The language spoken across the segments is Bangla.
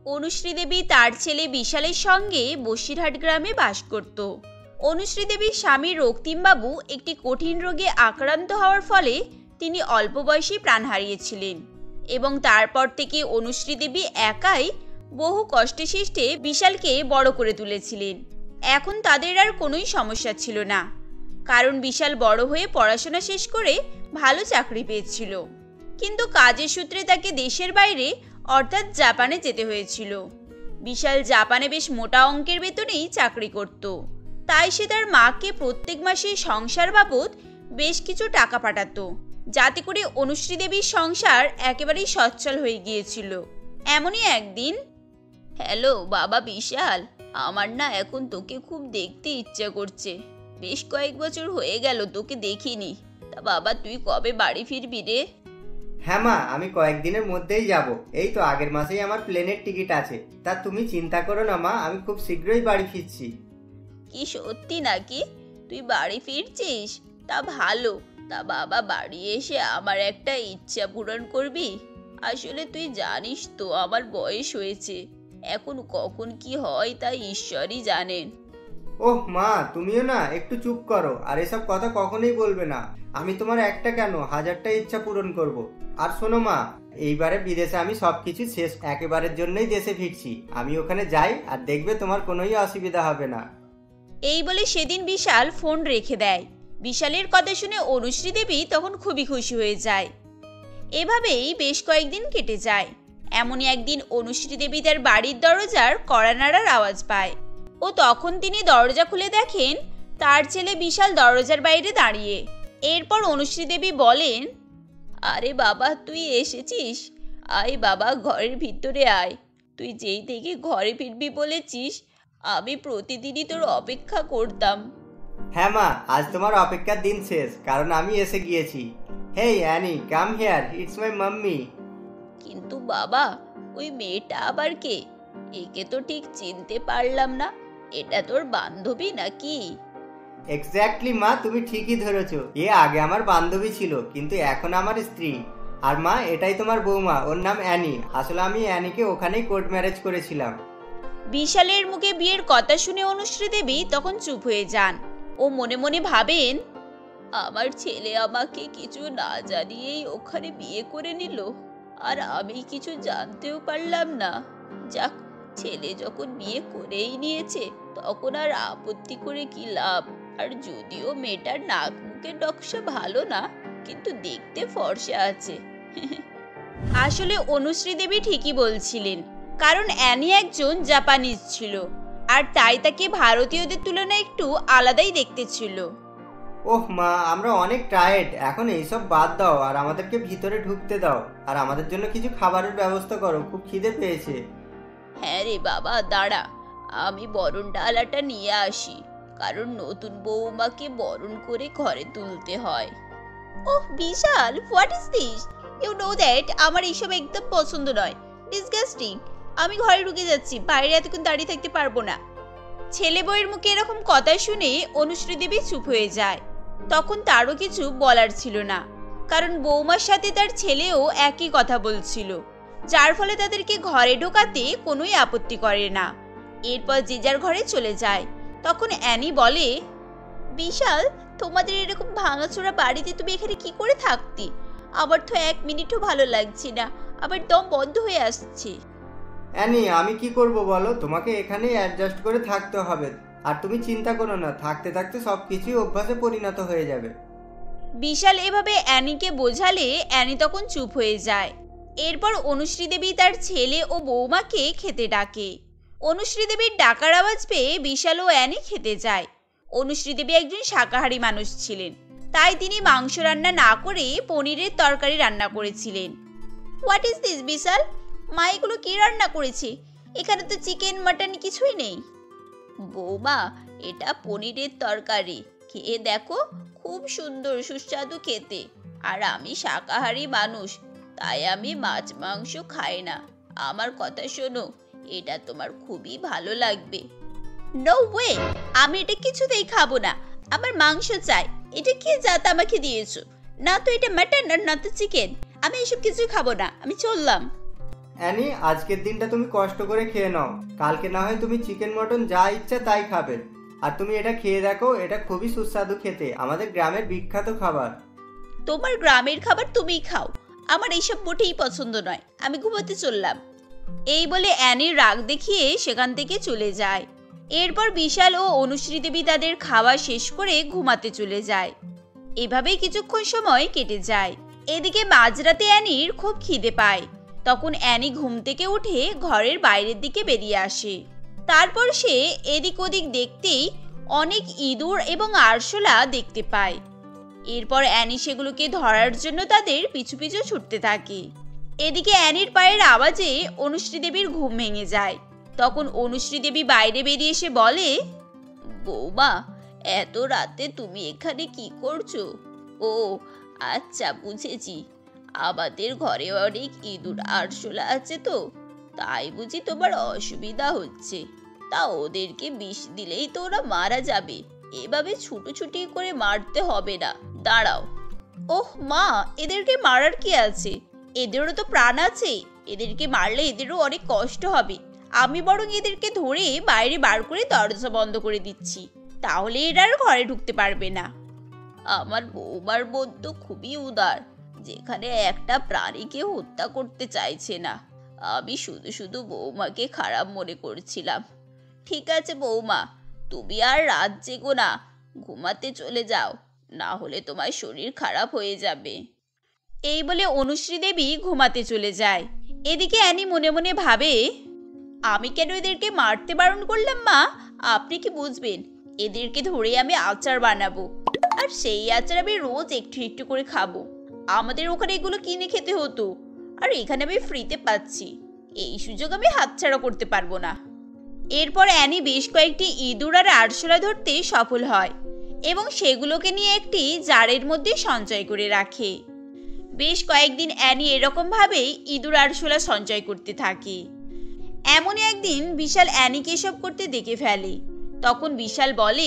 অনুশ্রী দেবী তার ছেলে বিশালের সঙ্গে বসিরহাট গ্রামে বাস করত। অনুশ্রী দেবীর স্বামী রক্তিমবাবু একটি কঠিন রোগে আক্রান্ত হওয়ার ফলে তিনি অল্প বয়সেই প্রাণ হারিয়েছিলেন এবং তারপর থেকে অনুশ্রী দেবী একাই বহু কষ্টে সৃষ্টে বিশালকে বড় করে তুলেছিলেন। এখন তাদের আর কোনোই সমস্যা ছিল না, কারণ বিশাল বড় হয়ে পড়াশোনা শেষ করে ভালো চাকরি পেয়েছিল। কিন্তু কাজের সূত্রে তাকে দেশের বাইরে অর্থাৎ জাপানে যেতে হয়েছিল। বিশাল জাপানে বেশ মোটা অঙ্কের বেতনেই চাকরি করত, তাই সে তার মাকে প্রত্যেক মাসে সংসার বাবদ বেশ কিছু টাকা পাঠাতো, যাতে করে অনুশ্রী দেবীর সংসার একেবারেই সচ্ছল হয়ে গিয়েছিল। এমনই একদিন, হ্যালো বাবা বিশাল, আমার না এখন তোকে খুব দেখতে ইচ্ছা করছে। বেশ কয়েক বছর হয়ে গেল তোকে দেখিনি। তা বাবা তুই কবে বাড়ি ফিরবি রে? হ্যাঁ মা, আমি কয়েকদিনের মধ্যেই যাব। এই তো আগের মাসেই আমার প্লেনের টিকিট আছে। তা তুমি চিন্তা করো না মা, আমি খুব শীঘ্রই বাড়ি ফিরছি। কি সত্যি নাকি? তুই বাড়ি ফিরছিস? তা ভালো। তা বাবা বাড়ি এসে আমার একটা ইচ্ছা পূরণ করবি? আসলে তুই জানিস তো আমার বয়স হয়েছে, এখন কখন কি হয় তা ঈশ্বরই জানেন। ওহ মা, তুমিও না একটু চুপ করো, আর এসব কথা কখনোই বলবে না। আমি তোমার একটা কেন, হাজারটা ইচ্ছা পূরণ করব। আর শোনো মা, এইবারে বিদেশে আমি সবকিছু শেষ, একেবারের জন্যই দেশে ফিরছি। আমি ওখানে যাই আর দেখবে তোমার কোনোই অসুবিধা হবে না। এই বলে সেদিন বিশাল ফোন রেখে দেয়। বিশালের কথা শুনে অনুশ্রী দেবী তখন খুবই খুশি হয়ে যায়। এভাবেই বেশ কয়েকদিন কেটে যায়। এমনই একদিন অনুশ্রী দেবী তার বাড়ির দরজার কড়া নাড়ার আওয়াজ পায় ও তখন তিনি দরজা খুলে দেখেন তার ছেলে বিশাল দরজার বাইরে দাঁড়িয়ে। এরপর অনুশ্রী দেবী বলেন, আরে বাবা তুই এসেছিস, আয় বাবা ঘরের ভিতরে আয়। তুই যেই থেকে ঘরে ফিরবি বলেছিস, আমি প্রতিদিনই তোর অপেক্ষা করতাম। হ্যাঁ মা, আজ তোমার অপেক্ষার দিন শেষ, কারণ আমি এসে গিয়েছি। Hey Annie, come here, it's my mummy. কিন্তু বাবা ওই মেয়েটা আবার কে? একে তো ঠিক চিনতে পারলাম না। এটা তোর বান্ধবী নাকি? এক্স্যাক্টলি মা, তুমি ঠিকই ধরেছো। এ আগে আমার বান্ধবী ছিল, কিন্তু এখন আমার স্ত্রী। আর মা, এটাই তোমার বৌমা, ওর নাম অ্যানি। আসলে আমি অ্যানিকে ওখানেই কোর্ট ম্যারেজ করেছিলাম। বিশালের মুখে বিয়ের কথা শুনে অনুশ্রী দেবী তখন চুপ হয়ে যান ও মনে মনে ভাবেন, আমার ছেলে আমাকে কিছু না জানিয়েই ওখানে বিয়ে করে নিল, আর আমি কিছু জানতেও পারলাম না। যাক, ছেলে যখন বিয়ে করেই নিয়েছে তখন আর আপত্তি করে কি লাভ। আর যদিও মেয়েটার নাক মুখের নকশা ভালো না, কিন্তু দেখতে ফর্সা আছে। আসলে অনুশ্রী দেবী ঠিকই বলছিলেন, কারণ অ্যানি একজন জাপানিজ ছিল, আর তাই তাকে ভারতীয়দের তুলনায় একটু আলাদাই দেখতে ছিল। ওহ মা, আমরা অনেক টায়ার্ড, এখন এইসব বাদ দাও আর আমাদেরকে ভিতরে ঢুকতে দাও, আর আমাদের জন্য কিছু খাবারের ব্যবস্থা করো, খুব খিদে পেয়েছে। হ্যাঁ রে বাবা, দাঁড়া, আমি বরণ ডালাটা নিয়ে আসি, কারণ নতুন বৌমাকে বরণ করে ঘরে তুলতে হয়। Oh Vishal, what is this? You know that আমার এইসব একদম পছন্দ নয়, ডিসগাস্টিং। আমি ঘরে ঢুকে যাচ্ছি, বাইরে এতক্ষণ দাঁড়িয়ে থাকতে পারবো না। ছেলে বউয়ের মুখে এরকম কথা শুনে অনুশ্রী দেবী চুপ হয়ে যায়। তখন তারও কিছু বলার ছিল না, কারণ বৌমার সাথে তার ছেলেও একই কথা বলছিল, যার ফলে তাদেরকে ঘরে ঢোকাতে কোনোই আপত্তি করে না। এরপর যে যার ঘরে চলে যায়। তখন অ্যানি বলে, বিশাল, তোমাদের এরকম ভাঙাচোরা বাড়িতে তুমি এখানে কি করে থাকতে? আমার তো এক মিনিটও ভালো লাগছে না, আবার দম বন্ধ হয়ে আসছে। অ্যানি, আমি কি করব বলো, তোমাকে এখানেই অ্যাডজাস্ট করে থাকতে হবে। আর তুমি চিন্তা করো না, থাকতে থাকতে সবকিছুই অভ্যাসে পরিণত হয়ে যাবে। বিশাল এভাবে অ্যানিকে বোঝালে অ্যানি তখন চুপ হয়ে যায়। এরপর অনুশ্রী দেবী তার ছেলে ও বৌমাকে খেতে ডাকে। অনুশ্রী দেবীর ডাকার আওয়াজ পেয়ে বিশাল ও অ্যানি খেতে যায়। অনুশ্রী দেবী একজন শাকাহারী মানুষ ছিলেন, তাই তিনি মাংস রান্না না করে পনিরের তরকারি রান্না করেছিলেন। What is this Vishal? মা এগুলো কি রান্না করেছে? এখানে তো চিকেন মাটন কিছুই নেই। বৌমা, এটা পনিরের তরকারি, খেয়ে দেখো, খুব সুন্দর সুস্বাদু খেতে। আর আমি শাকাহারী মানুষ, তাই আমি মাছ মাংস খাই না। আমার কথা শোনো, এটা তোমার খুবই ভালো লাগবে। নো ওয়ে, আমি এটা কিছুতেই খাবো না, আমার মাংস চাই। এটা কি জাত আমাকে দিয়েছো? না তো এটা মাটন আর না তো চিকেন, আমি এসব কিছুই খাবো না, আমি চললাম। অ্যানি, আজকের দিনটা তুমি কষ্ট করে খেয়ে নাও, কালকে না হয় তুমি চিকেন মটন যা ইচ্ছা তাই খাবে। আর তুমি এটা খেয়ে দেখো, এটা খুবই সুস্বাদু খেতে, আমাদের গ্রামের বিখ্যাত খাবার। তোমার গ্রামের খাবার তুমিই খাও, আমার এইসব মোটেই পছন্দ নয়, আমি ঘুমাতে চললাম। এই বলে অ্যানির রাগ দেখিয়ে সেখান থেকে চলে যায়। এরপর বিশাল ও অনুশ্রী দেবী তাদের খাওয়া শেষ করে ঘুমাতে চলে যায়। এভাবেই কিছুক্ষণ সময় কেটে যায়। এদিকে মাঝরাতে অ্যানির খুব খিদে পায়। তখন অ্যানি ঘুম থেকে উঠে ঘরের বাইরের দিকে বেরিয়ে আসে। তারপর সে এদিক ওদিক দেখতেই অনেক ইঁদুর এবং আরশোলা দেখতে পায়। এরপর অ্যানি সেগুলোকে ধরার জন্য তাদের পিছু পিছু ছুটতে থাকে। এদিকে অ্যানির পায়ের আওয়াজে অনুশ্রী দেবীর ঘুম ভেঙে যায়। তখন অনুশ্রী দেবী বাইরে বেরিয়ে এসে বলে, বৌমা, এত রাতে তুমি এখানে কি করছো? ও আচ্ছা, বুঝেছি, আমাদের ঘরে অনেক ইঁদুর আরশোলা আছে তো, তাই বুঝি তোমার অসুবিধা হচ্ছে। তা ওদেরকে বিষ দিলেই তো ওরা মারা যাবে, এভাবে ছুটোছুটি করে মারতে হবে না, দাঁড়াও। ওহ মা, এদেরকে মারার কি আছে? এদেরও তো প্রাণ আছে, এদেরকে মারলে এদেরও অনেক কষ্ট হবে। আমি বরং এদেরকে ধরে বাইরে বার করে দরজা বন্ধ করে দিচ্ছি, তাহলে এরা আর ঘরে ঢুকতে পারবে না। আমার বৌমার মন তো খুবই উদার, যেখানে একটা প্রাণীকে হত্যা করতে চাইছে না। আমি শুধু শুধু বৌমাকে খারাপ মনে করছিলাম। ঠিক আছে বৌমা, তুমি আর রাত জেগো না, ঘুমাতে চলে যাও, না হলে তোমার শরীর খারাপ হয়ে যাবে। এই বলে অনুশ্রী দেবী ঘুমাতে চলে যায়। এদিকে অ্যানি মনে মনে ভাবে, আমি কেন এদেরকে মারতে বারণ করলাম মা? আপনি কি বুঝবেন? এদেরকে ধরে আমি আচার বানাবো, আর সেই আচার আমি রোজ একটু একটু করে খাবো। আমাদের ওখানে এগুলো কিনে খেতে হতো, আর এখানে আমি ফ্রিতে পাচ্ছি, এই সুযোগ আমি হাতছাড়া করতে পারবো না। এরপর অ্যানি বেশ কয়েকটি ইঁদুর আর আরশোলা ধরতে সফল হয় এবং সেগুলোকে নিয়ে একটি জারের মধ্যে সঞ্চয় করে রাখে। বেশ কয়েকদিন অ্যানি এরকম ভাবেই ইঁদুর আরশোলা সঞ্চয় করতে থাকে। এমনই একদিন বিশাল অ্যানিকে এসব করতে দেখে ফেলে। তখন বিশাল বলে,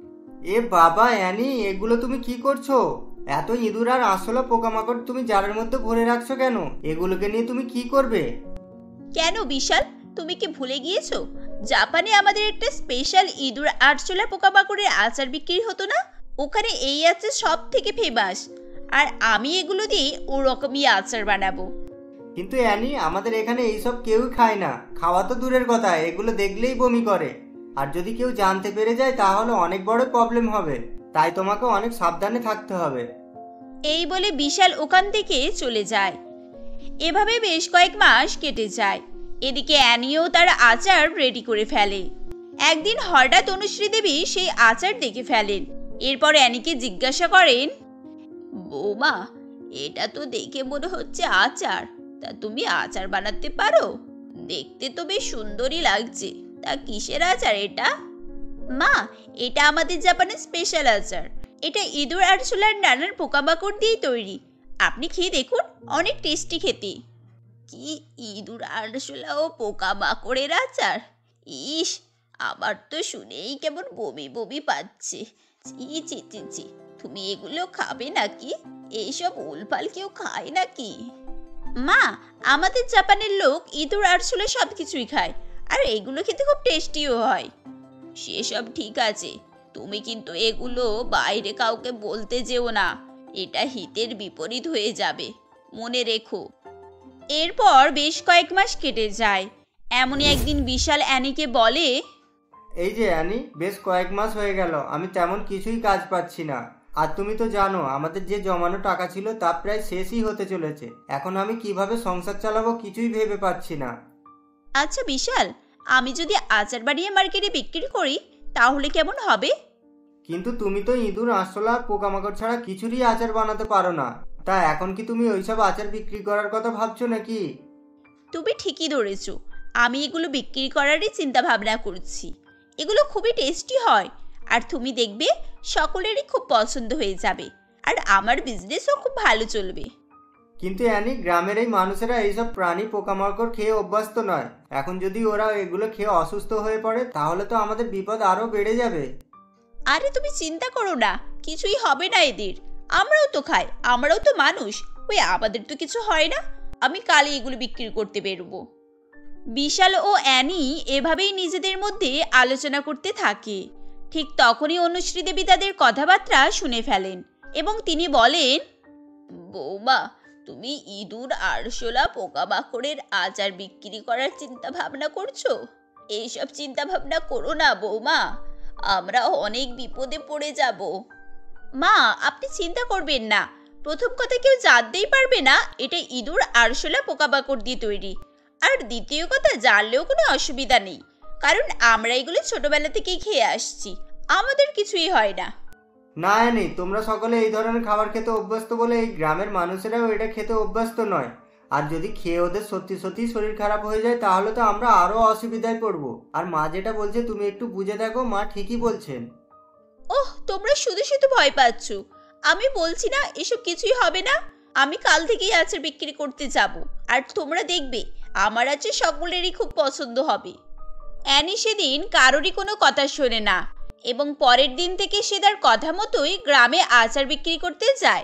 এ বাবা অ্যানি, এগুলো তুমি কি করছো? এত ইঁদুর আর আরশোলা পোকামাকড় তুমি জারের মধ্যে ভরে রাখছো কেন? এগুলোকে নিয়ে তুমি কি করবে? কেন বিশাল, তুমি কি ভুলে গিয়েছো জাপানে আমাদের একটা স্পেশাল ইঁদুর আরশোলা পোকামাকড়ের আচার বিক্রি হতো না? ওখানে এই আচার সব থেকে ফেমাস, আর আমি এগুলো দিয়ে ওরকমই আচার বানাবো। কিন্তু অ্যানি, আমাদের এখানে এইসব কেউই খায় না, খাওয়া তো দূরের কথা, এগুলো দেখলেই বমি করে। আর যদি কেউ জানতে পেরে যায় তাহলে অনেক বড় প্রবলেম হবে, তাই তোমাকে অনেক সাবধানে থাকতে হবে। এই বলে বিশাল ওখান থেকে চলে যায়। এভাবে বেশ কয়েক মাস কেটে যায়। এদিকে অ্যানিও তার আচার রেডি করে ফেলে। একদিন হঠাৎ অনুশ্রী দেবী সেই আচার দেখে ফেলেন। এরপর অ্যানিকে জিজ্ঞাসা করেন, বৌমা, এটা তো দেখে মনে হচ্ছে আচার, তা তুমি আচার বানাতে পারো? দেখতে তো বেশ সুন্দরই লাগছে, তা কিসের আচার এটা? মা, এটা আমাদের জাপানের স্পেশাল আচার। এটা ইঁদুর আরশোলার নানান পোকামাকড় দিয়ে তৈরি। আপনি খেয়ে দেখুন, অনেক টেস্টি খেতে। কি ইঁদুর আরশোলা ও পোকামাকড়ের আচার? ইস, আমার তো শুনেই কেমন বমি বমি পাচ্ছে। চি চি চি চি, তুমি এগুলো খাবে নাকি? এইসব উলফাল কেউ খায় নাকি? মা, আমাদের জাপানের লোক ইঁদুর আরশোলা সব কিছুই খায়, আর এগুলো খেতে খুব টেস্টিও হয়। সেসব ঠিক আছে, তুমি কিন্তু এগুলো বাইরে কাউকে বলতে যেও না, এটা হিতের বিপরীত হয়ে যাবে, মনে রেখো। এরপর বেশ কয়েক মাস কেটে যায়। এমনই একদিন বিশাল অ্যানিকে বলে, এই যে অ্যানি, বেশ কয়েক মাস হয়ে গেল আমি তেমন কিছুই কাজ পাচ্ছি না। আর তুমি তো জানো আমাদের যে জমানো টাকা ছিল তা প্রায় শেষই হতে চলেছে। এখন আমি কিভাবে সংসার চালাবো কিছুই ভেবে পাচ্ছি না। আচ্ছা বিশাল, আমি যদি আচার বানিয়ে মার্কেটে বিক্রি করি তাহলে কেমন হবে? কিন্তু তুমি তো ইঁদুর আরশোলা পোকামাকড় ছাড়া কিছুরই আচার বানাতে পারো না, তা এখন কি তুমি ওইসব আচার বিক্রি করার কথা ভাবছো নাকি? তুমি ঠিকই ধরেছো, আমি এগুলো বিক্রি করারই চিন্তা ভাবনা করছি। এগুলো খুবই টেস্টি হয়, আর তুমি দেখবে সকলেরই খুব পছন্দ হয়ে যাবে, আর আমার বিজনেসও খুব ভালো চলবে। কিন্তু অ্যানি, গ্রামের এই মানুষেরা এইসব প্রাণী পোকামাকড় খেয়ে অভ্যস্ত নয়। এখন যদি ওরা এগুলো খেয়ে অসুস্থ হয়ে পড়ে তাহলে তো আমাদের বিপদ আরো বেড়ে যাবে। আরে তুমি চিন্তা করো না, কিছুই হবে না এদের। আমরাও তো খাই, আমরাও তো মানুষ, ওই আমাদের তো কিছু হয় না। আমি কালই এগুলো বিক্রি করতে বেরোবো। বিশাল ও অ্যানি এভাবেই নিজেদের মধ্যে আলোচনা করতে থাকে। ঠিক তখনই অনুশ্রী দেবী তাদের কথাবার্তা শুনে ফেলেন এবং তিনি বলেন, বৌমা, তুমি ইঁদুর, আরশোলা, পোকামাকড়ের আচার বিক্রি করার চিন্তা ভাবনা করছো? এইসব চিন্তা ভাবনা করো না বৌমা, আমরা অনেক বিপদে পড়ে যাব। মা, আপনি চিন্তা করবেন না। প্রথম কথা, কেউ জানতেই পারবে না এটা ইঁদুর, আরশোলা, পোকামাকড় দিয়ে তৈরি। আর দ্বিতীয় কথা, জানলেও কোনো অসুবিধা নেই, কারণ আমরা এগুলো ছোটবেলা থেকেই খেয়ে আসছি, আমাদের কিছুই হয় না। না নেই, তোমরা সকলে এই ধরনের খাবার খেতে অভ্যস্ত বলে এই গ্রামের মানুষেরাও এটা খেতে অভ্যস্ত নয়। আর যদি খেয়ে ওদের সত্যি সত্যি শরীর খারাপ হয়ে যায় তাহলে তো আমরা আরো অসুবিধায় পড়বো। আর মা যেটা বলছে তুমি একটু বুঝে দেখো, মা ঠিকই বলছেন। ওহ, তোমরা শুধু শুধু ভয় পাচ্ছ। আমি বলছি না এসব কিছুই হবে না। আমি কাল থেকেই আচার বিক্রি করতে যাব, আর তোমরা দেখবে আমার আচার সকলেরই খুব পছন্দ হবে। অ্যানি সেদিন কারোরই কোনো কথা শোনে না এবং পরের দিন থেকে সে তার কথা মতোই গ্রামে আচার বিক্রি করতে যায়।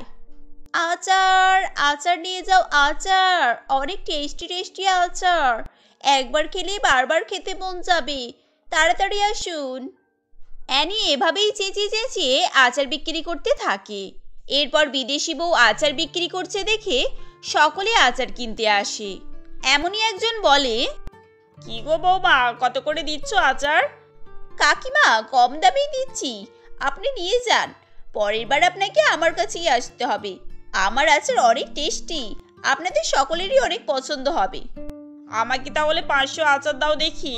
আচার, আচার নিয়ে যাও, আচার, অনেক টেস্টি টেস্টি আচার, একবার খেলে বারবার খেতে মন যাবে, তাড়াতাড়ি আসুন। অ্যানি এভাবেই চেঁচিয়ে চেঁচিয়ে আচার বিক্রি করতে থাকে। এরপর বিদেশি বউ আচার বিক্রি করছে দেখে সকলে আচার কিনতে আসে। এমনই একজন বলে, কি গো বৌমা, কত করে দিচ্ছ আচার? কাকিমা, কম দামেই দিচ্ছি, আপনি নিয়ে যান। পরের বার আপনাকে আমার কাছেই আসতে হবে। আমার আচার অনেক টেস্টি, আপনাদের সকলেরই অনেক পছন্দ হবে। আমাকে তাহলে 500 আচার দাও দেখি।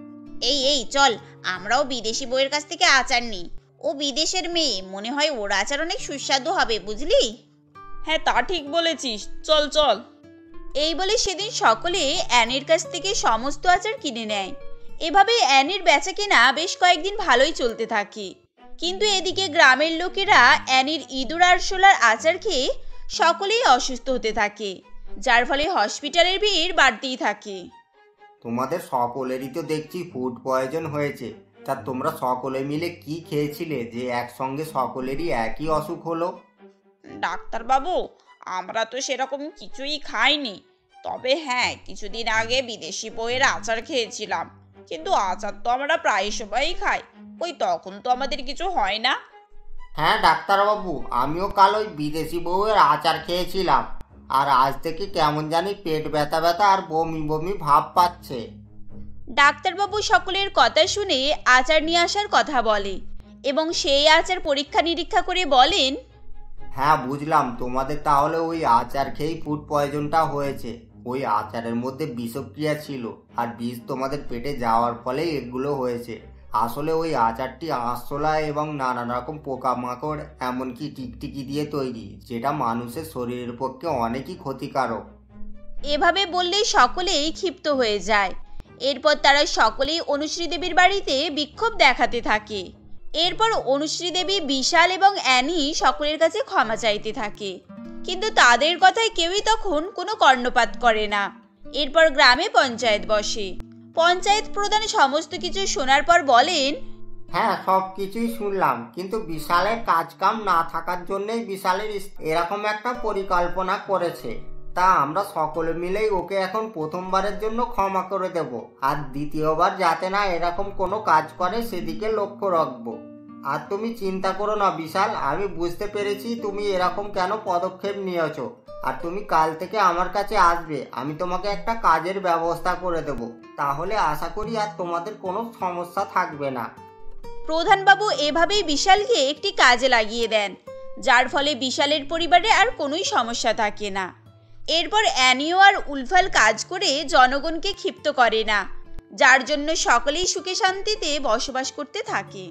এই এই চল, আমরাও বিদেশি বউয়ের কাছ থেকে আচার নিই। ও বিদেশের মেয়ে, মনে হয় ওর আচার অনেক সুস্বাদু হবে, বুঝলি? হ্যাঁ, তা ঠিক বলেছিস, চল চল। এই বলে সেদিন সকলে অ্যানির কাছ থেকে সমস্ত আচার কিনে নেয়। এভাবে অ্যানির বেচা কেনা বেশ কয়েকদিন ভালোই চলতে থাকে। কিন্তু এদিকে গ্রামের লোকেরা অ্যানির ইঁদুর আরশোলার আচার খেয়ে সকলেই অসুস্থ হতে থাকে, যার ফলে হসপিটালের ভিড় বাড়তেই থাকে। তোমাদের সকলেরই তো দেখছি ফুড পয়জন হয়েছে। তা তোমরা সকলে মিলে কি খেয়েছিলে যে একসঙ্গে সকলেরই একই অসুখ হলো? ডাক্তারবাবু, আমরা তো সেরকম কিছুই খাইনি। তবে হ্যাঁ, কিছুদিন আগে বিদেশি বউয়ের আচার খেয়েছিলাম। কিন্তু আচার তো আমরা প্রায় সবাই খাই, ওই তখন তো আমাদের কিছু হয় না। হ্যাঁ ডাক্তারবাবু, আমিও কাল ওই বিদেশি বউয়ের আচার খেয়েছিলাম, আর আজ থেকে কেমন জানি পেট ব্যথা ব্যথা আর বমি বমি ভাব পাচ্ছে। ডাক্তারবাবু সকলের কথা শুনে আচার নিয়ে আসার কথা বলে এবং সেই আচার পরীক্ষা নিরীক্ষা করে বলেন, হ্যাঁ বুঝলাম, তোমাদের তাহলে ওই আচার খেয়েই ফুড পয়জনটা হয়েছে। ওই আচারের মধ্যে বিষক্রিয়া ছিল, আর বিষ তোমাদের পেটে যাওয়ার ফলেই এগুলো হয়েছে। আসলে ওই আচারটি আরশোলা এবং নানান রকম পোকামাকড় এমনকি টিকটিকি দিয়ে তৈরি, যেটা মানুষের শরীরের পক্ষে অনেকই ক্ষতিকারক। এভাবে বললে সকলেই ক্ষিপ্ত হয়ে যায়। এরপর তারা সকলেই অনুশ্রী দেবীর বাড়িতে বিক্ষোভ দেখাতে থাকে। এরপর অনুশ্রী দেবী, বিশাল এবং অ্যানি সকলের কাছে ক্ষমা চাইতে থাকে, কিন্তু তাদের কথায় কেউই তখন কোনো কর্ণপাত করে না। এরপর গ্রামে পঞ্চায়েত বসে। পঞ্চায়েত প্রধান সমস্ত কিছু শোনার পর বলেন, হ্যাঁ সব কিছুই শুনলাম, কিন্তু বিশালের কাজ কাম না থাকার জন্যই বিশালের এরকম একটা পরিকল্পনা করেছে। তা আমরা সকলে মিলেই ওকে এখন প্রথমবারের জন্য ক্ষমা করে দেব, আর দ্বিতীয়বার যাতে না এরকম কোনো কাজ করে সেদিকে লক্ষ্য রাখবো। আর তুমি চিন্তা করো না বিশাল, আমি বুঝতে পেরেছি তুমি এরকম কেন পদক্ষেপ নিয়েছো। আর তুমি কাল থেকে আমার কাছে আসবে, আমি তোমাকে একটা কাজের ব্যবস্থা করে দেব। তাহলে আশা করি আর তোমাদের কোনো সমস্যা থাকবে না। প্রধানবাবু এভাবেই বিশালকে একটি কাজে লাগিয়ে দেন, যার ফলে বিশালের পরিবারে আর কোনোই সমস্যা থাকে না। এরপর অ্যানিও আর উলফাল কাজ করে জনগণকে ক্ষিপ্ত করে না, যার জন্য সকলেই সুখে শান্তিতে বসবাস করতে থাকে।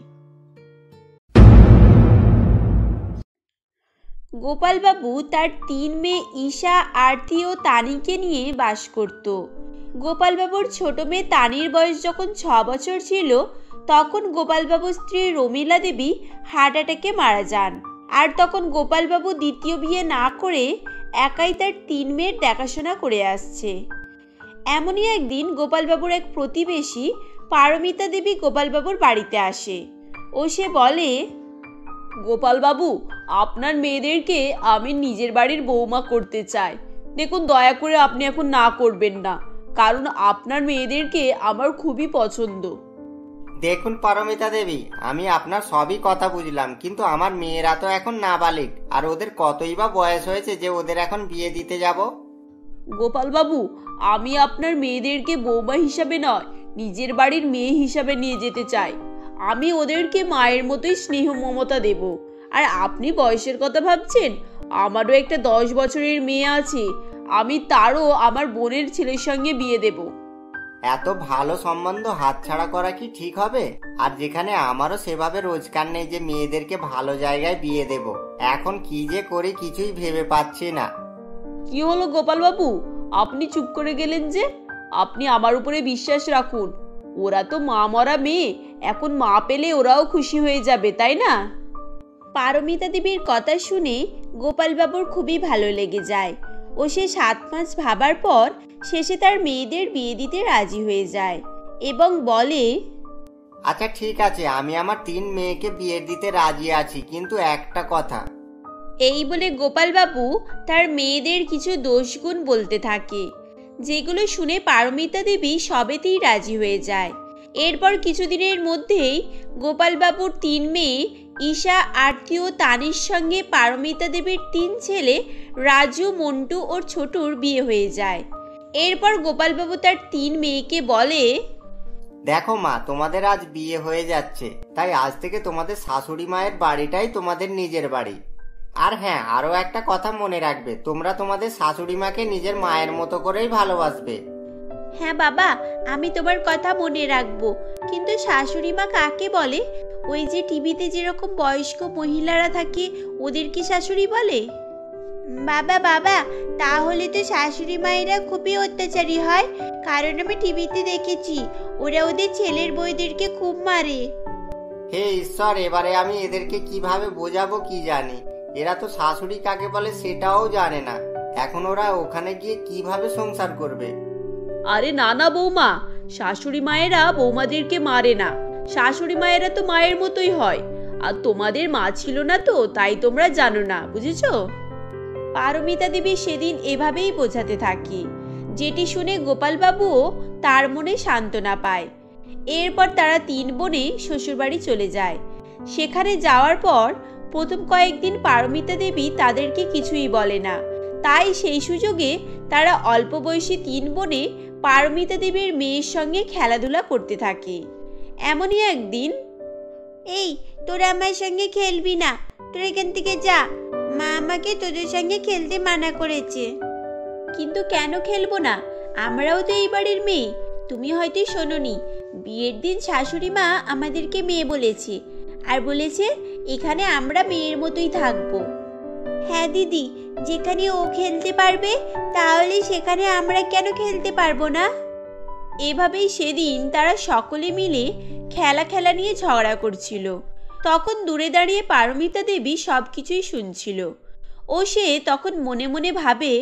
গোপালবাবু তার 3 মেয়ে ঈশা, আরতি ও তানিকে নিয়ে বাস করত। গোপালবাবুর ছোট মেয়ে তানির বয়স যখন 6 বছর ছিল, তখন গোপালবাবুর স্ত্রী রমিলা দেবী হার্ট অ্যাটাকে মারা যান। আর তখন গোপালবাবু দ্বিতীয় বিয়ে না করে একাই তার 3 মেয়ের দেখাশোনা করে আসছে। এমনই একদিন গোপালবাবুর এক প্রতিবেশী পারমিতা দেবী গোপালবাবুর বাড়িতে আসে ও সে বলে, গোপালবাবু, আপনার মেয়েদেরকে আমি নিজের বাড়ির বৌমা করতে চাই। দেখুন, দয়া করে আপনি এখন না করবেন না, কারণ আপনার মেয়েদেরকে আমার খুবই পছন্দ। দেখুন পারমিতা দেবী, আমি আপনার সবই কথা বুঝলাম, কিন্তু আমার মেয়েরা তো এখন নাবালিক, আর ওদের কতই বা বয়স হয়েছে যে ওদের এখন বিয়ে দিতে যাব। গোপাল বাবু, আমি আপনার মেয়েদেরকে বৌমা হিসাবে নয়, নিজের বাড়ির মেয়ে হিসাবে নিয়ে যেতে চাই। আমি ওদেরকে মায়ের মতোই স্নেহ মমতা দেব। আর আপনি বয়সের কথা ভাবছেন? আমারও একটা 10 বছরের মেয়ে আছে, আমি তারও আমার বোনের ছেলের সঙ্গে বিয়ে দেব। এত ভালো সম্বন্ধ হাতছাড়া করা কি ঠিক হবে? আর যেখানে আমারও সেভাবে রোজগার নেই যে মেয়েদেরকে ভালো জায়গায় বিয়ে দেব, এখন কি যে করি কিছুই ভেবে পাচ্ছি না। কি হলো গোপাল বাবু, আপনি চুপ করে গেলেন যে? আপনি আমার উপরে বিশ্বাস রাখুন, ওরা তো মা মরা মেয়ে, এখন মা পেলে ওরাও খুশি হয়ে যাবে, তাই না? পারমিতা দেবীর কথা শুনে গোপালবাবুর খুবই ভালো লেগে যায় ও সে 7 মাস ভাবার পর শেষে তার মেয়েদের বিয়ে দিতে রাজি হয়ে যায় এবং বলে, আচ্ছা ঠিক আছে, আমি আমার 3 মেয়েকে বিয়ে দিতে রাজি আছি, কিন্তু একটা কথা। এই বলে গোপালবাবু তার মেয়েদের কিছু দোষগুণ বলতে থাকে, যেগুলো শুনে পারমিতা দেবী সবেতেই রাজি হয়ে যায়। এরপর কিছুদিনের মধ্যেই গোপালবাবুর 3 মেয়ে ঈশা, আরতি ও তানির সঙ্গে পারমিতা দেবীর 3 ছেলে রাজু, মন্টু ও ছোটুর বিয়ে হয়ে যায়। এরপর গোপালবাবু তার 3 মেয়েকে বলে, দেখো মা, তোমাদের আজ বিয়ে হয়ে যাচ্ছে, তাই আজ থেকে তোমাদের শাশুড়ি মায়ের বাড়িটাই তোমাদের নিজের বাড়ি। আর হ্যাঁ, আরো একটা কথা মনে রাখবে, তোমরা তোমাদের শাশুড়ি মাকে নিজের মায়ের মতো করেই ভালোবাসবে। হ্যাঁ বাবা, আমি তোমার কথা মনে রাখবো, কিন্তু শাশুড়ি মা কাকে বলে? ওই যে টিভিতে যেরকম বয়স্ক মহিলারা থাকে, ওদের কি শাশুড়ি বলে? বাবা বাবা, তাহলে তো শাশুড়ি মায়েরা খুবই অত্যাচারী হয়, কারণ আমি টিভিতে দেখেছি ওরা ওদের ছেলের বউদেরকে খুব মারে। হে ঈশ্বর, এবারে আমি এদেরকে কিভাবে বোঝাবো কি জানি। এরা তো শাশুড়ি কাকে বলে সেটাও জানে না, এখন ওরা ওখানে গিয়ে কিভাবে সংসার করবে? আরে না না বৌমা, শাশুড়ি মায়েরা বৌমাদেরকে মারে না, শাশুড়ি মায়েরা তো মায়ের মতোই হয়। আর তোমাদের মা ছিল না তো, তাই তোমরা জানো না, বুঝেছো? পারমিতা দেবী সেদিন এভাবেই বোঝাতে থাকে, যেটি শুনে গোপালবাবুও তার মনে সান্ত্বনা পায়। এরপর তারা 3 বোনে শ্বশুরবাড়ি চলে যায়। সেখানে যাওয়ার পর প্রথম কয়েকদিন পারমিতা দেবী তাদেরকে কিছুই বলে না, তাই সেই সুযোগে তারা অল্প বয়সী 3 বোনে পারমিতা দেবীর মেয়ের সঙ্গে খেলাধুলা করতে থাকে। এমনই একদিন, এই তোরা আমার সঙ্গে খেলবি না, তোরা এখান থেকে যা, মা আমাকে তোদের সঙ্গে খেলতে মানা করেছে। কিন্তু কেন খেলবো না? আমরাও তো এই বাড়ির মেয়ে। তুমি হয়তো শোনোনি, বিয়ের দিন শাশুড়ি মা আমাদেরকে মেয়ে বলেছে, আর বলেছে এখানে আমরা মেয়ের মতোই থাকবো। হ্যাঁ দিদি, যেখানে ও খেলতে পারবে তাহলে সেখানে আমরা কেন খেলতে পারবো না? এভাবেই সেদিন তারা সকলে মিলে খেলা নিয়ে ঝগড়া করছিল। তখন দূরে দাঁড়িয়ে পারমিতা দেবী সব কিছুই শুনছিল ও সে তখন মনে মনে ভাবে,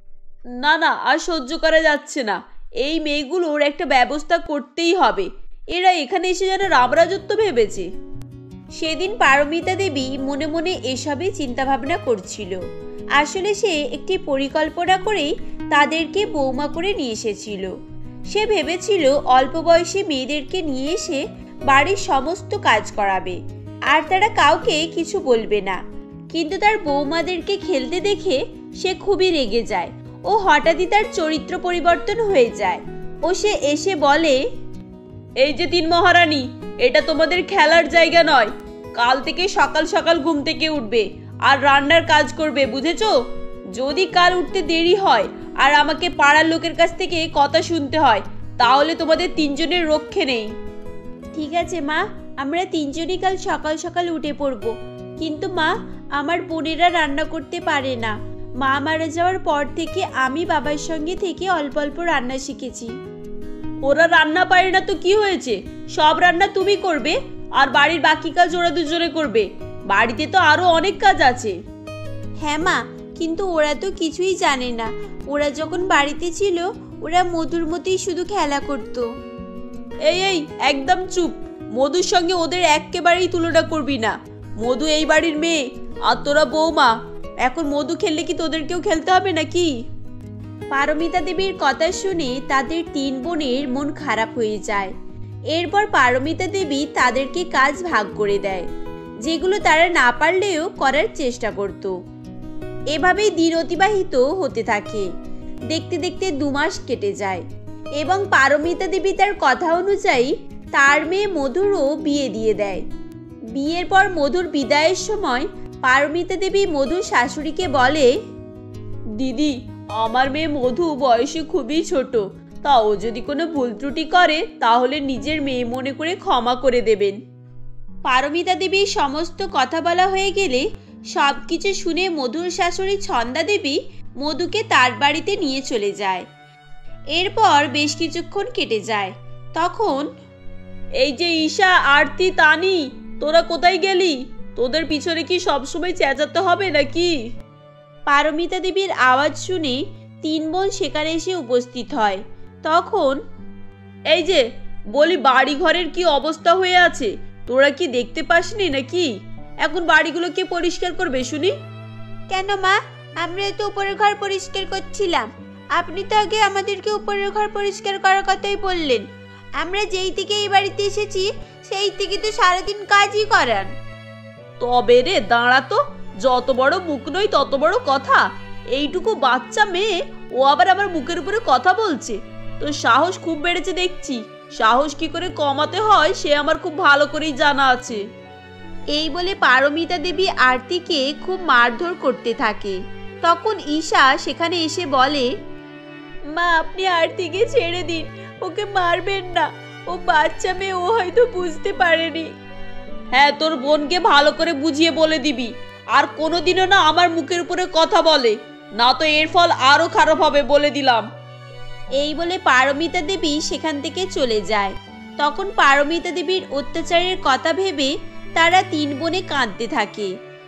না না, আর সহ্য করা যাচ্ছে না, এই মেয়েগুলোর একটা ব্যবস্থা করতেই হবে। এরা এখানে এসে যেন রামরাজত্ব ভেবেছে। সেদিন পারমিতা দেবী মনে মনে এসবই চিন্তাভাবনা করছিল। আসলে সে একটি পরিকল্পনা করেই তাদেরকে বৌমা করে নিয়ে এসেছিল। সে ভেবেছিল অল্প বয়সী মেয়েদেরকে নিয়ে এসে বাড়ির সমস্ত কাজ করাবে, আর তারা কাউকে কিছু বলবে না। কিন্তু তার বৌমাদেরকে খেলতে দেখে সে খুবই রেগে যায় ও হঠাৎই তার চরিত্র পরিবর্তন হয়ে যায় ও সে এসে বলে, এই যে 3 মহারানী, এটা তোমাদের খেলার জায়গা নয়। কাল থেকে সকাল সকাল ঘুম থেকে উঠবে আর রান্নার কাজ করবে, বুঝেছো? যদি কাল উঠতে দেরি হয় আর আমাকে পাড়ার লোকের কাছ থেকে কথা শুনতে হয়, তাহলে তোমাদের 3 জনের রক্ষে নেই। ঠিক আছে মা, আমরা 3 জনই কাল সকাল সকাল উঠে পড়ব। কিন্তু মা, আমার বোনেরা রান্না করতে পারে না। মা মারা যাওয়ার পর থেকে আমি বাবার সঙ্গে থেকে অল্প অল্প রান্না শিখেছি। ওরা রান্না পারে না তো কি হয়েছে? সব রান্না তুমি করবে আর বাড়ির বাকি কাজ ওরা দুজনে করবে। বাড়িতে তো আরো অনেক কাজ আছে। হ্যাঁ মা, কিন্তু ওরা তো কিছুই জানে না। ওরা যখন বাড়িতে ছিল ওরা মধুর মতোই শুধু খেলা করত। এই এই, একদম চুপ। মধুর সঙ্গে ওদের একেবারেই তুলনা করবি না। মধু এই বাড়ির মেয়ে আর তোরা বৌমা। এখন মধু খেললে কি তোদেরকেও খেলতে হবে নাকি? পারমিতা দেবীর কথা শুনে তাদের 3 বোনের মন খারাপ হয়ে যায়। এরপর পারমিতা দেবী তাদেরকে কাজ ভাগ করে দেয়, যেগুলো তারা না পারলেও করার চেষ্টা করত। এভাবেই দিন অতিবাহিত হতে থাকে। দেখতে দেখতে 2 মাস কেটে যায় এবং পারমিতা দেবী তার কথা অনুযায়ী তার মেয়ে মধুরও বিয়ে দিয়ে দেয়। বিয়ের পর মধুর বিদায়ের সময় পারমিতা দেবী মধুর শাশুড়িকে বলে, দিদি, আমার মেয়ে মধু বয়সে খুবই ছোট, তাও যদি কোনো ভুল ত্রুটি করে তাহলে নিজের মেয়ে মনে করে ক্ষমা করে দেবেন। পারমিতা দেবীর সমস্ত কথা বলা হয়ে গেলে সবকিছু শুনে মধুর শাশুড়ি ছন্দা দেবী মধুকে তার বাড়িতে নিয়ে চলে যায়। এরপর বেশ কিছুক্ষণ কেটে যায়। তখন, এই যে ঈশা, আরতি, তানি, তোরা কোথায় গেলি? তোদের পিছনে কি সবসময় চেঁচাতে হবে নাকি? পারমিতা দেবীর আওয়াজ শুনে 3 বোন সেখানে এসে উপস্থিত হয়। তখন, এই যে বলি, বাড়ি ঘরের কি অবস্থা হয়ে আছে, তোরা কি দেখতে পাসনি নাকি? এখন বাড়িগুলো কে পরিষ্কার করবে শুনি? কেন মা, আমরা তো উপরের ঘর পরিষ্কার করছিলাম। আপনি তো আগে আমাদেরকে উপরের ঘর পরিষ্কার করার কথাই বললেন। আমরা যেই থেকে এই বাড়িতে এসেছি সেই থেকে তো সারাদিন কাজই করান। তবে রে দাঁড়া তো, যত বড় মুখ নয় তত বড় কথা। এইটুকু বাচ্চা মেয়ে, ও আবার আমার মুখের উপরে কথা বলছে। তো সাহস খুব বেড়েছে দেখছি। সাহস কি করে কমাতে হয় সে আমার খুব ভালো করেই জানা আছে। এই বলে পারমিতা দেবী আরতিকে খুব মারধর করতে থাকে। তখন ঈশা সেখানে এসে বলে, মা, আপনি আরতিকে ছেড়ে দিন, ওকে মারবেন না। ও বাচ্চা মেয়ে, ও হয়তো বুঝতে পারেনি। হ্যাঁ, তোর বোনকে ভালো করে বুঝিয়ে বলে দিবি, আর কোনোদিনও না আমার মুখের উপরে কথা বলে, না তো এর ফল আরো খারাপ হবে বলে দিলাম। এই বলে পারমিতা দেবী সেখান থেকে চলে যায়। তখন পারমিতা দেবীর অত্যাচারের কথা ভেবে তারা 3 বোনে কাঁদতে থাকে।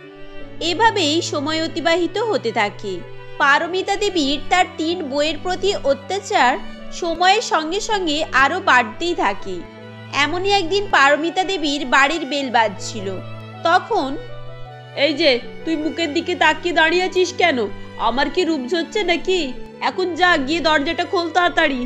এভাবেই সময় অতিবাহিত হতে থাকে। পারমিতা দেবীর তার 3 বউয়ের প্রতি অত্যাচার সময়ের সঙ্গে সঙ্গে আরো বাড়তেই থাকে। এমনই একদিন পারমিতা দেবীর বাড়ির বেল বাজছিল। তখন, এই যে তুই মুখের দিকে তাকিয়ে দাঁড়িয়ে আছিস কেন? আমার কি রূপ ঝরছে নাকি? এখন যা, গিয়ে দরজাটা খোল তাড়াতাড়ি।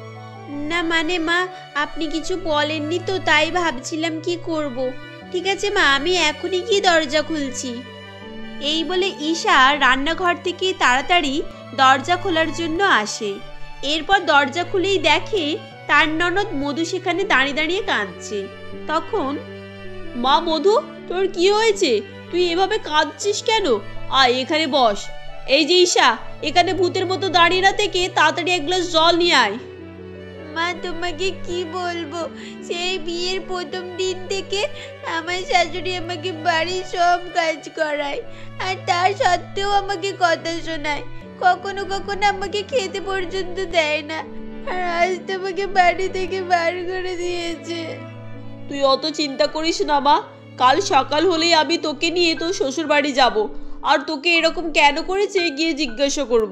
না মানে মা, আপনি কিছু বলেননি তো, তাই ভাবছিলাম কি করব। ঠিক আছে মা, আমি এখনই গিয়ে দরজা খুলছি। এই বলে ঈশা রান্নাঘর থেকে তাড়াতাড়ি দরজা খোলার জন্য আসে। এরপর দরজা খুলেই দেখে তার ননদ মধু সেখানে দাঁড়িয়ে দাঁড়িয়ে কাঁদছে। তখন, মা মধু, তোর কি হয়েছে? তুই এভাবে কাঁদছিস কেন? আয় এখানে বস। এই যে ঈশা, এখানে ভূতের মতো দাঁড়িয়ে না থেকে তাড়াতাড়ি 1 গ্লাস জল নিয়ে আয়। মা, তোমাকে কি বলবো, সেই বিয়ের প্রথম দিন থেকে আমার শাশুড়ি আমাকে বাড়ির সব কাজ করায়, আর তার সত্ত্বেও আমাকে কথা শোনায়। কখনো কখনো আমাকে খেতে পর্যন্ত দেয় না, আর আজ তোমাকে বাড়ি থেকে বার করে দিয়েছে। তুই অত চিন্তা করিস না মা, কাল সকাল হলেই আমি তোকে নিয়ে তোর শ্বশুর বাড়ি যাব, আর তোকে এরকম কেন করেছে গিয়ে জিজ্ঞাসা করব।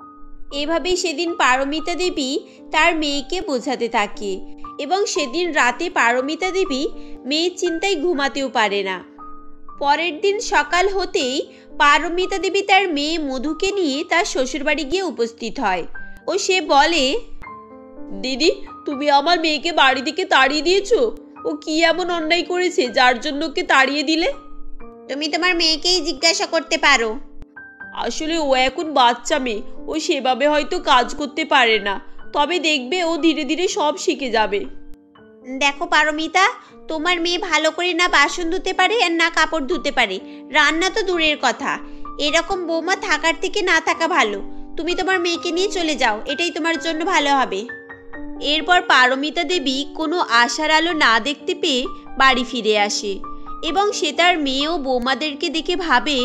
এভাবেই সেদিন পারমিতা দেবী তার মেয়েকে বোঝাতে থাকে, এবং সেদিন রাতে পারমিতা দেবী মেয়ের চিন্তায় ঘুমাতেও পারে না। পরের দিন সকাল হতেই পারমিতা দেবী তার মেয়ে মধুকে নিয়ে তার শ্বশুরবাড়ি গিয়ে উপস্থিত হয় ও সে বলে, দিদি, তুমি আমার মেয়েকে বাড়ি থেকে তাড়িয়ে দিয়েছো? ও কি এমন অন্যায় করেছে যার জন্য ওকে তাড়িয়ে দিলে? তুমি তোমার মেয়েকেই জিজ্ঞাসা করতে পারো। আসলে ও এখন বাচ্চা মেয়ে, ও সেভাবে হয়তো কাজ করতে পারে না, তবে দেখবে ও ধীরে ধীরে সব শিখে যাবে। দেখো পারমিতা, তোমার মেয়ে ভালো করে না বাসন ধুতে পারে আর না কাপড় ধুতে পারে, রান্না তো দূরের কথা। এরকম বৌমা থাকার থেকে না থাকা ভালো। তুমি তোমার মেয়েকে নিয়ে চলে যাও, এটাই তোমার জন্য ভালো হবে। এরপর পারমিতা দেবী কোনো আশার আলো না দেখতে পেয়ে বাড়ি ফিরে আসে, এবং সে তার মেয়ে ও বৌমাদেরকে দেখে ভাবে,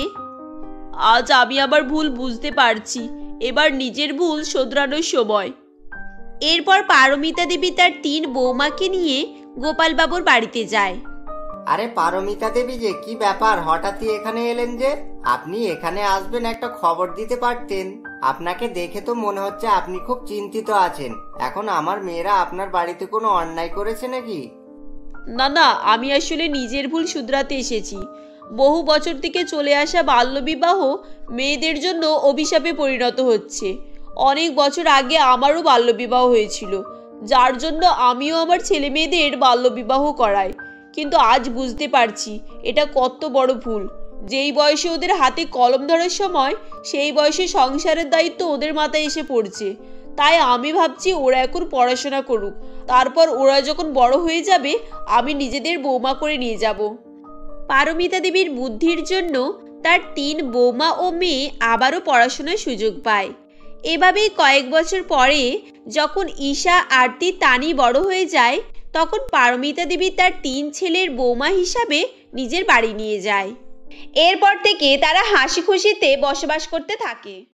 আজ আমি আবার ভুল বুঝতে পারছি, এবার নিজের ভুল শোধরানোর সময়। এরপর পারমিতা দেবী তার 3 বৌমাকে নিয়ে গোপাল বাবুর বাড়িতে যায়। আরে পারমিতা দেবী যে, কি ব্যাপার, হঠাৎই এখানে এলেন যে? আপনি এখানে আসবেন একটা খবর দিতে পারতেন। আপনাকে দেখে তো মনে হচ্ছে আপনি খুব চিন্তিত আছেন। এখন আমার মেয়েরা আপনার বাড়িতে কোনো অন্যায় করেছে নাকি? না না, আমি আসলে নিজের ভুল শুধরাতে এসেছি। বহু বছর থেকে চলে আসা বাল্যবিবাহ মেয়েদের জন্য অভিশাপে পরিণত হচ্ছে। অনেক বছর আগে আমারও বাল্যবিবাহ হয়েছিল, যার জন্য আমিও আমার ছেলে মেয়েদের বাল্যবিবাহ করাই। কিন্তু আজ বুঝতে পারছি এটা কত বড় ভুল। যেই বয়সে ওদের হাতে কলম ধরার সময়, সেই বয়সে সংসারের দায়িত্ব ওদের মাথায় এসে পড়ছে। তাই আমি ভাবছি ওরা এখন পড়াশোনা করুক, তারপর ওরা যখন বড় হয়ে যাবে আমি নিজেদের বৌমা করে নিয়ে যাব। পারমিতা দেবীর বুদ্ধির জন্য তার 3 বৌমা ও মেয়ে আবারও পড়াশোনার সুযোগ পায়। এভাবেই কয়েক বছর পরে যখন ঈশা, আরতি, তানি বড় হয়ে যায়, তখন পারমিতা দেবী তার 3 ছেলের বৌমা হিসাবে নিজের বাড়ি নিয়ে যায়। এরপর থেকে তারা হাসি খুশিতে বসবাস করতে থাকে।